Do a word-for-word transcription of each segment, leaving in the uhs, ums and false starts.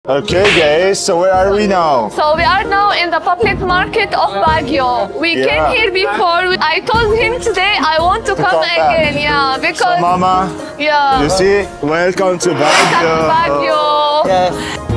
Okay, guys, so where are we now? So we are now in the public market of Baguio. We Yeah. came here before. I told him today I want to, To come, come back. again. Yeah, So, because Mama, yeah. you see, welcome to Baguio. Baguio. Yes.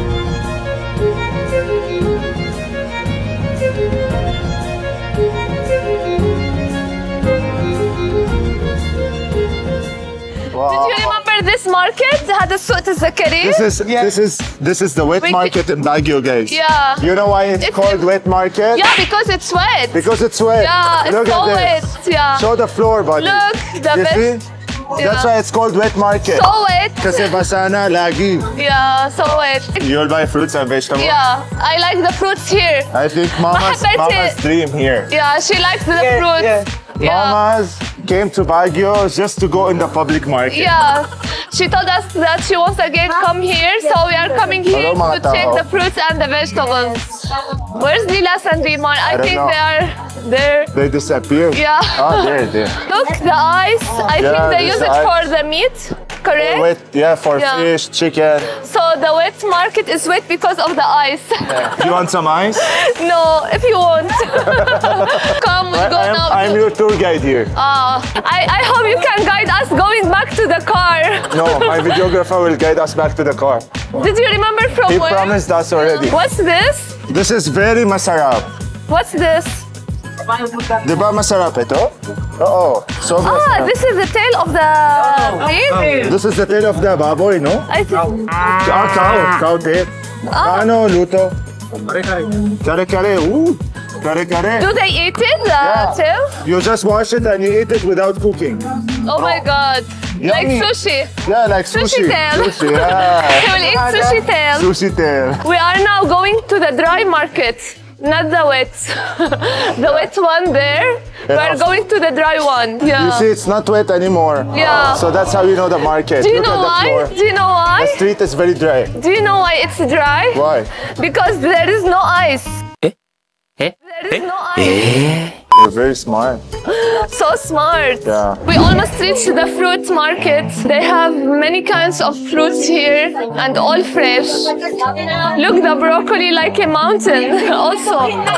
Wow. Did you remember this market? هذا السوق الزكري. This is this is this is the wet We- market in Baguio, guys. Yeah. You know why it's, It's- called wet market? Yeah, because it's wet. Because it's wet. Yeah, it's Look so at this. wet. Yeah. Show the floor, buddy. Look, the You best. see? Yeah. That's why it's called wet market. So wet. Kasi basana lagi. Yeah, so wet. You'll buy fruits and vegetables. Yeah, I like the fruits here. I think Mama's, Mahal Mama's it. dream here. Yeah, she likes the Yeah, fruits. yeah. Yeah. Mama's came to Baguio just to go in the public market. Yeah, she told us that she wants again come here, so we are coming here Hello, mga to check tao. the fruits and the vegetables. Where's Lilas and Rimon? I, don't think know. they are there. They disappeared. Yeah. Oh, there, there. Look, the ice. I Yeah, think they this use it ice. for the meat, correct? Wet, yeah, for Yeah. fish, chicken. So the wet market is wet because of the ice. You want some ice? No, if you want. Come, we go I'm, now. I'm to- your tour guide here. Ah, I, I hope you can guide us going back to the car. No, my videographer will guide us back to the car. Did you remember from He where? promised us already. What's this? This is very masarap. What's this? Di ba masarap ito? Oo. Sobra Ah, sarap. this is the tail of the pig? This is the tail of the baboy, no? I think. Ah, cow. Cow tail. Ah. Ano, luto? Kare-kare. Ooh. Kare-kare. Do they eat it, the Yeah. tail? You just wash it and you eat it without cooking. Oh my god. Like Yummy. sushi. Yeah, like sushi. Sushi tail. Sushi, yeah. They will eat sushi tail. Sushi tail. We are now going to the dry market, not the wet. The wet one there. We are Enough. going to the dry one. Yeah. You see, it's not wet anymore. Yeah. So that's how you know the market. Do you Look know at the why? floor. Do you know why? The street is very dry. Do you know why it's dry? Why? Because there is no ice. Eh? There is no ice. You're very smart. So smart. Yeah. We almost reached the fruit market. They have many kinds of fruits here and all fresh. Look, the broccoli like a mountain also.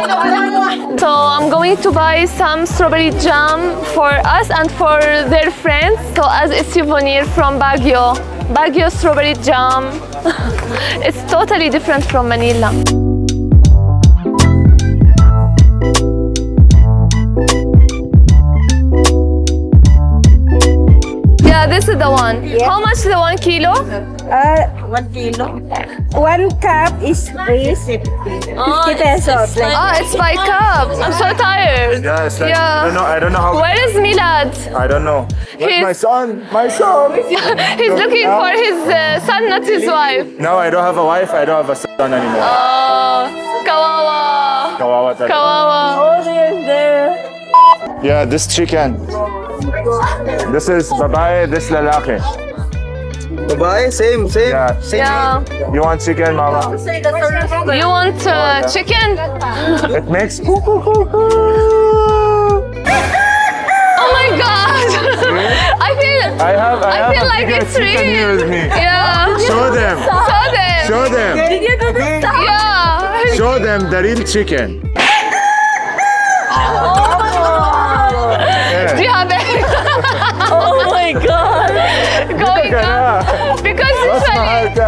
So I'm going to buy some strawberry jam for us and for their friends. So as a souvenir from Baguio. Baguio strawberry jam. It's totally different from Manila. Yeah, this is the one. How much the one kilo? Uh, one kilo. One cup is free. Oh, fifty pesos. Like, Ah, it's by cup. I'm so tired. Yeah, it's like, Yeah. I don't know. I don't know how. Where is Milad? I don't know. Where's He's- my son? My son. He's looking for his uh, son, not his wife. No, I don't have a wife. I don't have a son anymore. Oh, kawawa. Kawawa talaga. Kawawa. oh, there's there. Yeah, this chicken. This is babae, this lalaki. Babae, same, same. Yeah. Yeah. You want chicken, mama? You want uh, chicken? It makes coo coo coo coo. Oh my god! I feel. I have, I, I have feel a like bigger it's chicken real. here with me. Yeah. Show them. Show them. Show them. Did you do this? Yeah. Show them the real chicken. Do you have it? Oh my god. Going up? Because Mas mahal usually. ka.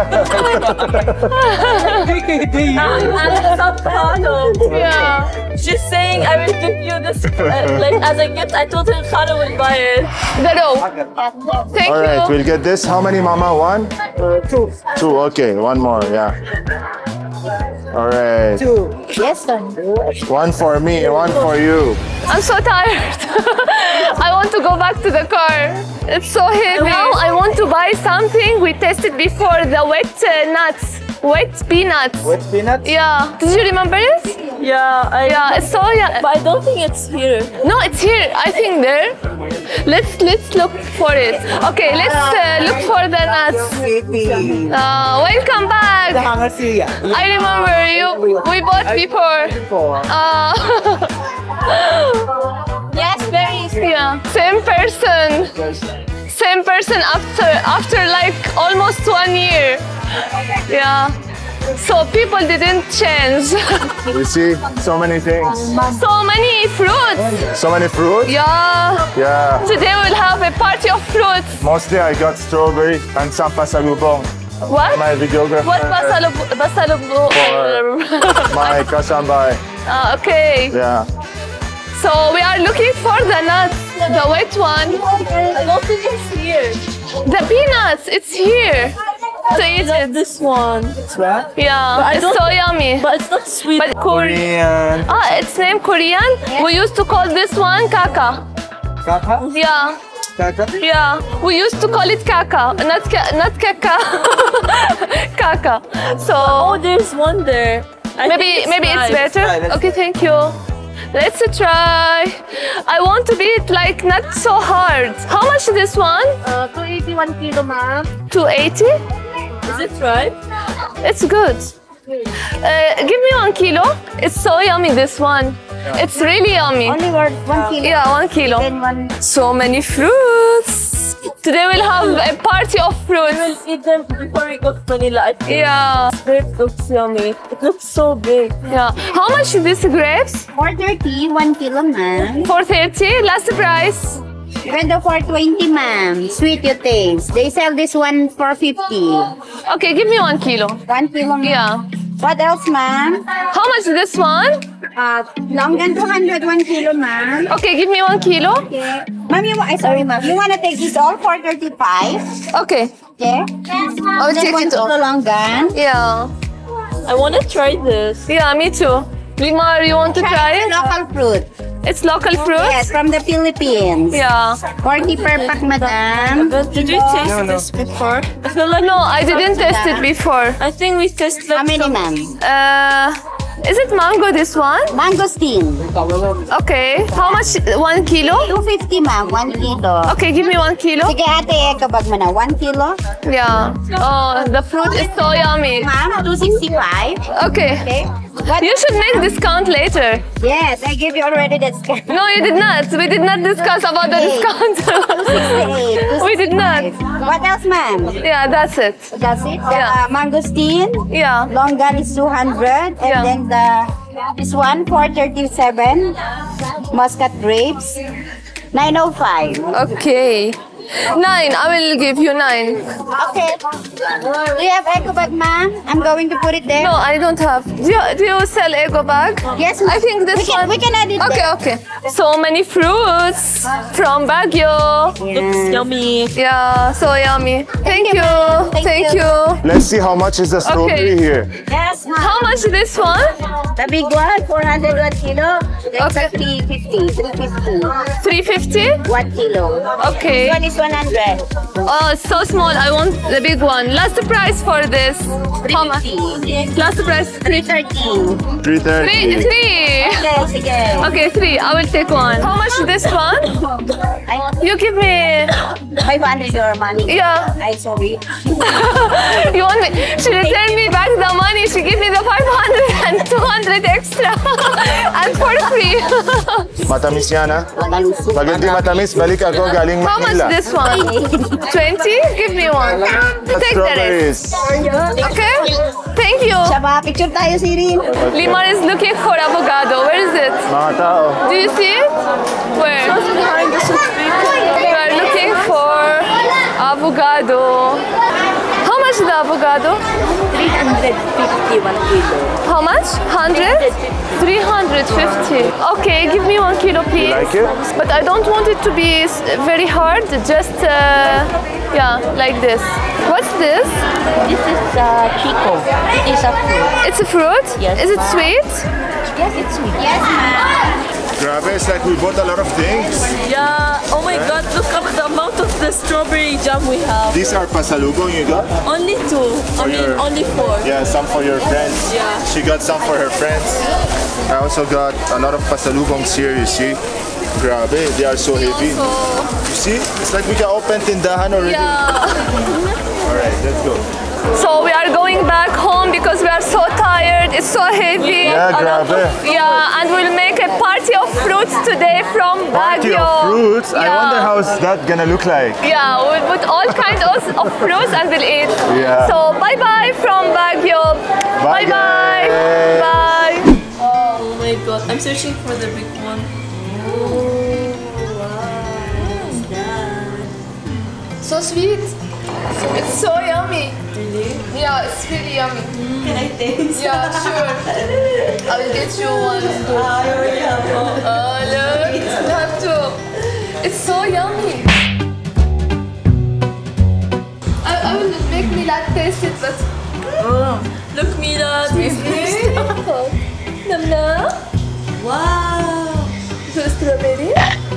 Yeah. She's saying I will give you this uh, like as a gift. I told her Khana will buy it. The rope. Thank All right, you. we'll get this. How many, mama? One? Uh, two. Two. Okay, one more. Yeah. All right. Two. Yes, son. One for me, one for you. I'm so tired. I want to go back to the car. It's so heavy. Now I want to buy something we tested before, the wet uh, nuts. Wet peanuts. Wet peanuts? Yeah. Did you remember it? Yeah, I. Yeah, it's so yeah. But I don't think it's here. No, it's here. I think there. Let's let's look for it. Okay, let's uh, look for the nuts. Uh, welcome back. I remember you. We bought before. Uh, Yes, very. yeah, same person. Same person after after like almost one year. Yeah. So people didn't change. You see, so many things. So many fruits. So many fruits. Yeah. Yeah. Today we'll have a party of fruits. Mostly I got strawberry and some pasalubong. What? My videographer. What basalubu? Basalubu? For my kasambay. Ah, okay. Yeah. So we are looking for the nuts, the wet one. I don't think it's here. The peanuts, it's here. So I eat love it. this one. It's right. Yeah, I it's don't- so yummy. But it's not sweet. But Korean. Korean. Ah, it's named Korean. We used to call this one kaka. Kaka? Yeah, Kaka? yeah. We used to call it kaka, not ka- not kaka. Kaka. So Oh, there's one there. I maybe think maybe it's right. better. try, let's Okay, thank you. Let's try. I want to be it like not so hard. How much this one? Uh, two eighty-one kilo, ma'am. two eighty? Is it right? It's good. Uh, give me one kilo. It's so yummy, this one. It's really yummy. Only worth one kilo. Yeah, one kilo. Then one. So many fruits. Today we'll have a party of We'll fruits. eat them before we go to Manila. I think Yeah, grape looks yummy. It looks so big. yeah. How much is this grapes? four thirty, one kilo, ma'am. four thirty. Last price. Ganda four twenty, ma'am. Sweet you taste. They sell this one for fifty. Okay, give me one kilo. One kilo, ma'am. Yeah. What else, ma'am? How much is this one? Uh, longan two hundred, one kilo, ma'am. Okay, give me one kilo. Okay. Ma'am, you want, sorry, ma'am. You want to take this all four thirty-five? Okay. Okay. I'll Then take one it kilo all. longan. Yeah. I want to try this. Yeah, me too. Limar, you want to try it? Local fruit. It's local fruit? Yes, from the Philippines. Yeah. forty per pack, madam. Did we taste this before? I feel like No, I didn't taste it before. I think we tasted How many, ma'am? Uh, is it mango, this one? Mangosteen. Okay. How much? One kilo? two fifty, ma'am. One kilo. Okay, give me one kilo. Sige, ate, kabag mo na. One kilo. Yeah. Oh, the fruit is so yummy. Ma'am, two sixty-five. Okay. Okay. What? You should make discount later. Yes, I gave you already that scan. No, you did not. We did not discuss about the discount. We did not. What else, ma'am? Yeah, that's it. That's it. The Yeah. uh, mangosteen. Yeah. Longan is two hundred. And Yeah. then the this one, four thirty-seven. Muscat grapes, nine oh five. Okay. Nine. I will give you nine. Okay. Do you have eco bag, ma'am? I'm going to put it there. No, I don't have. Do you, do you sell ego bag? Yes, ma'am. I think this we can, one. We can add it Okay, there. okay. So many fruits from Baguio. looks yummy. Yeah, so yummy. Thank, you, you. ma'am. Thank Thank you. you. Let's see how much is the strawberry here. Yes, ma'am. How much is this one? The big one, four hundred one kilo. That's Okay. three fifty. three fifty. three fifty? One kilo. Okay. One is one hundred. Oh, it's so small. I want the big one. Last price for this. How much? Last price. three thirty. three thirty. Three. Three. Okay, sige. Okay, three. I will take one. How much is this one? Ay, You give me. five hundred your money. Yeah. Ay, sorry. You want me? She returned me back the money. She gave me the five hundred and two hundred extra. And for free. Matamis yan, ha? Matamis. Pag hindi matamis, balik ako galing How much Manila. this one? twenty? Give me one. Take the rest. Strawberries. Okay? Thank you. Saba, picture tayo, Sirin. Limar is looking for avocado. Where is it? Mga tao. Do you see it? Where? Behind the street. We are looking for avocado. How much is the avocado? three hundred fifty one kilo. How much? one hundred? three hundred fifty. Okay, give me one kilo, please. like it? But I don't want it to be s- very hard. Just, uh, yeah, like this. What's this? This is uh, Chico. It is a fruit. It's a fruit? Yes. Is it sweet? Yes, it's sweet. Yes, ma'am. Grabe, it's like we bought a lot of things. Yeah. Oh my God! Look at the amount of the strawberry jam we have. These are pasalubong you got? Only two. I mean, your- only four. Yeah, some for your friends. Yeah. She got some for her friends. I also got a lot of pasalubongs here, you see. Grabe, they are so heavy. You see? It's like we can open tindahan already. Yeah. Alright, let's go. So we are going back home because we are so tired. It's so heavy. Yeah, grabe. Yeah, and we'll make a a party of fruits today from Party Baguio. of fruits. I Yeah. wonder how's that gonna look like. Yeah, we'll put all kinds of, of fruits and we'll eat. Yeah. So bye bye from Baguio. Bye, Bye bye. guys. Bye. Oh my god, I'm searching for the big one. So sweet. It's so yummy. Really? Yeah, it's really yummy. Can I taste? Yeah, sure. I will get you one. Ah, you already have one. Oh, look. You have to. It's so yummy. I, I will make Milad taste it, but. Oh. Look, Mila, taste this. Nam nam. Wow. So strawberry.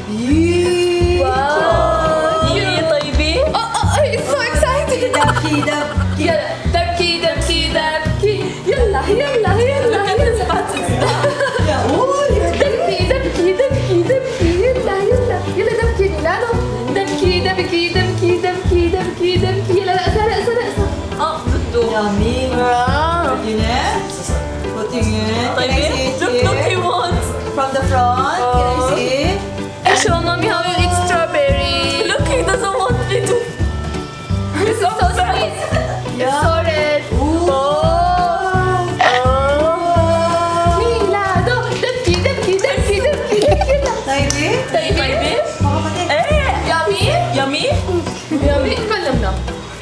Wow. Yee, طيبة. Oh, oh, oh, it's so exciting. دبكي دبكي. يلا دبكي دبكي دبكي. يلا يلا يلا يلا. يا قول. دبكي دبكي دبكي دبكي. يلا يلا يلا دبكي ميلانو. دبكي دبكي دبكي دبكي دبكي دبكي. يلا لا سرق سرق سرق. اه بده. Yummy. Wow. Putting it. Putting it. طيبة. Look, look, he wants. From the front. Can I see it? Show mommy how you eat strawberry. Look, he doesn't want me to. It's so sweet. It's so red. Oh. Milado. Debki, debki, debki, debki, debki. طيبة. طيبة. ايه. Yummy. Yummy. Yummy. كلمنا.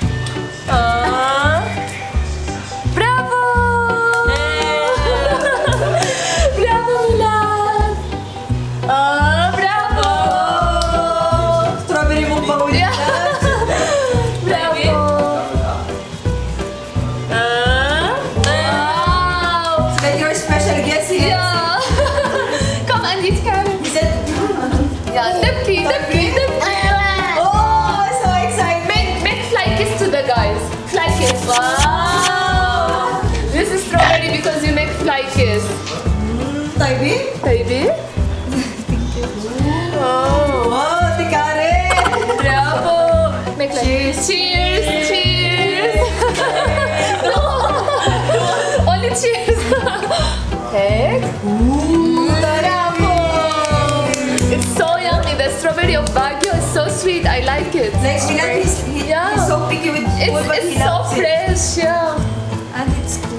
Ah. Bravo. Bravo, Milad. Ah, bravo. Strawberry mo pa ulit. Yeah. Bravo. Ah. Wow. That your special guest here. Yeah. Come and eat carrot. He said, Yeah, debki, debki, debki. oh, so excited. Make, make fly kiss to the guys. Fly kiss. Wow. This is strawberry because you make fly kiss. طيبة. Baby. Oh. Oh, tikare. Bravo. Make like cheers. Cheers. Cheers. No. Only cheers. Take. Bravo. It's so yummy. The strawberry of Baguio is so sweet. I like it. Like, Milad, he's, he, Yeah. he's so picky with food, It's, but he it's so loves it. fresh. Yeah. And it's good.